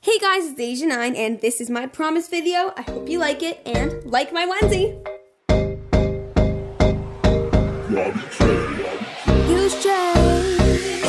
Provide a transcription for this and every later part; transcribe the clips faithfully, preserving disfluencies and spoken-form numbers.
Hey guys, it's Aja nine and this is my promise video. I hope you like it and like my onesie. You stray.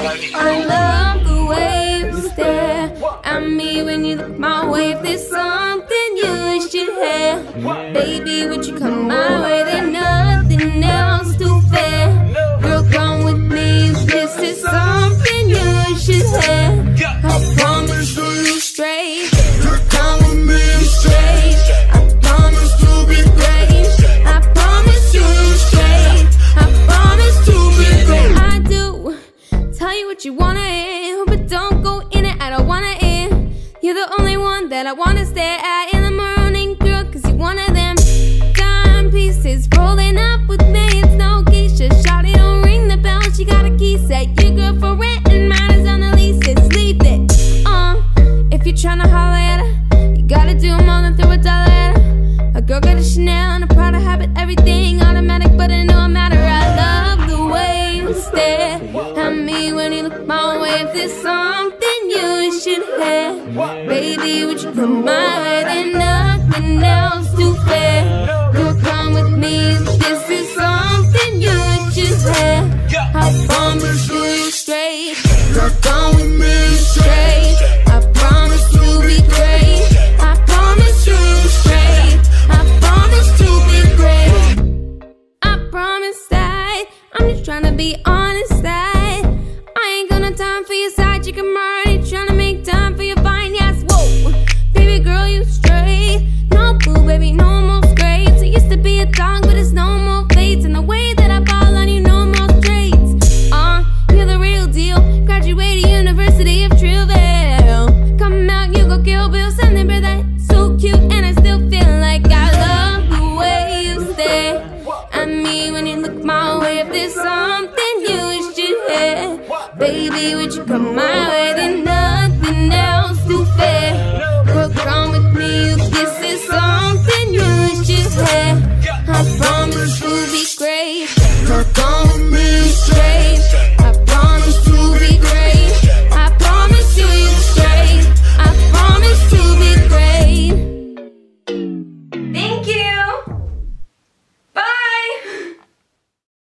I love the way you stare at me when you look my way. If there's something you should have, baby, would you come my way? There's nothing else to fair. Girl, come with me. If this is something you should have, I promise to you straight. Come with me straight. I promise to be great. I promise you straight. I promise to be great. I do tell you what you wanna hear, but don't go in it, I don't wanna hear. You're the only one that I wanna stare at in the morning, girl, cause you're one of them dime pieces rolling up with me. It's no geisha, shawty, don't ring the bell. She got a key set, your girl for rent and mine is on the leases. Leave it, uh if you're tryna holler at her, you gotta do more than throw a dollar at her. A girl got a Chanel and a Prada habit, everything automatic, but it don't matter. I love the way you stare at me when you look my way. If there's something you should have, baby, would you come my way? There's nothing else to fair. Girl, come with me. If this is something you should have, I promise you straight. Girl, come with me straight. I promise to be great. I promise you straight. I promise to be great. I promise that I'm just trying to be honest that I ain't got no time for your side chick. I'm already trying to make time for your fine yes. Whoa, baby girl, you straight. No boo, baby, no more scrapes. I used to be a dog, but it's no more fates. And the way that I ball on you, no more straights. Uh, you're the real deal. Graduated University of Trillville. Come out, you go kill Bill. Something but that so cute, and I still feel like I love the way you stare at me when you look my way. If there's something you should have, baby, would you come my way? Then